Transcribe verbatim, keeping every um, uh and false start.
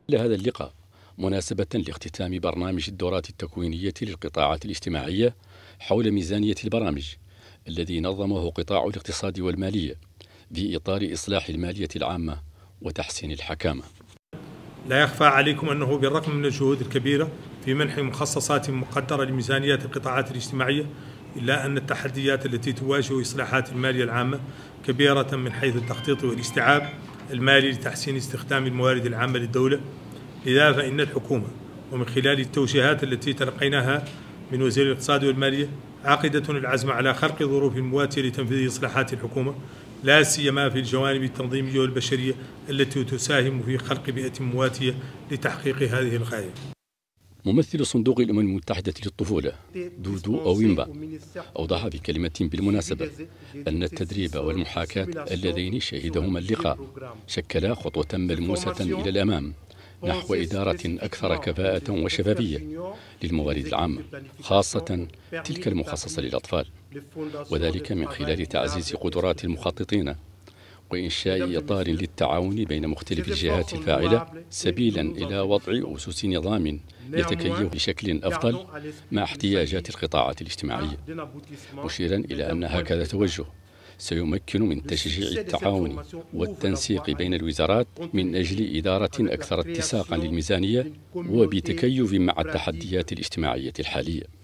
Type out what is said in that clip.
لهذا اللقاء مناسبة لاختتام برنامج الدورات التكوينية للقطاعات الاجتماعية حول ميزانية البرامج الذي نظمه قطاع الاقتصاد والمالية في إطار إصلاح المالية العامة وتحسين الحكامة. لا يخفى عليكم أنه بالرغم من الجهود الكبيرة في منح مخصصات مقدرة لميزانيات القطاعات الاجتماعية، إلا أن التحديات التي تواجه إصلاحات المالية العامة كبيرة من حيث التخطيط والاستيعاب المالي لتحسين استخدام الموارد العامة للدولة. لذا فإن الحكومة ومن خلال التوجيهات التي تلقيناها من وزير الاقتصاد والمالية عاقدة العزم على خلق ظروف مواتية لتنفيذ إصلاحات الحكومة، لا سيما في الجوانب التنظيمية والبشرية التي تساهم في خلق بيئة مواتية لتحقيق هذه الغاية. ممثل صندوق الأمم المتحدة للطفولة دودو أويمبا أوضح في كلمة بالمناسبة أن التدريب والمحاكاة اللذين شهدهما اللقاء شكلا خطوة ملموسة إلى الأمام نحو إدارة أكثر كفاءة وشفافية للموارد العامة، خاصة تلك المخصصة للأطفال، وذلك من خلال تعزيز قدرات المخططين وإنشاء إطار للتعاون بين مختلف الجهات الفاعلة سبيلا إلى وضع أسس نظام يتكيف بشكل أفضل مع احتياجات القطاعات الاجتماعية، مشيرا إلى أن هكذا توجه سيمكن من تشجيع التعاون والتنسيق بين الوزارات من أجل إدارة أكثر اتساقا للميزانية وبتكيف مع التحديات الاجتماعية الحالية.